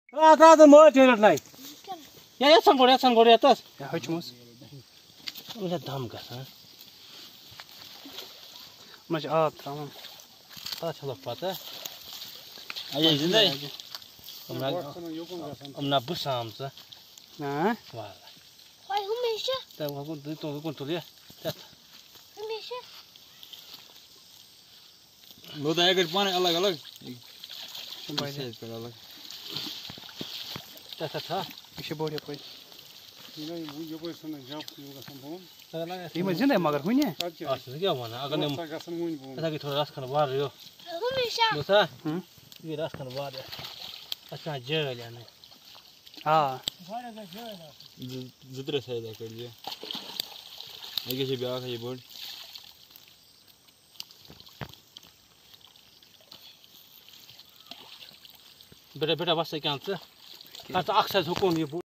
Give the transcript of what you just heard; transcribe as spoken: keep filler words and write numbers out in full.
Atrás do monte, ele não. Ya yatsan gol yatsan gol yatas. Ya hıçmız. Öyle dam gaz ha. Mas aa tamam. Hadi çalak pata. Aja izinde. Amna amna bu samsa. Ha? Valla. Ay hımışı. Ta bu bu to bu to ya. Ta. Hımışı. वो तो अगर पानी अलग अलग Şimdi से कर अलग Ta ta ta. bir şey böyle yapayım. Yine bu yapıyorsun, yapıyorsun, yapıyorsun. Ta la. İyi mi zinde magar huyne? Kaç Aslı ya bana. Agan nem. Takasın muyum bu? Ta ki thoda ras kan var yo. Hımışı. Musa. Hı? Bir ras kan var ya. Asla jel yani. Aa. जितने सही था कर दिया एक ऐसे ब्याह का ये बोल Bere bere basa kantı. Hatta aksaz hukun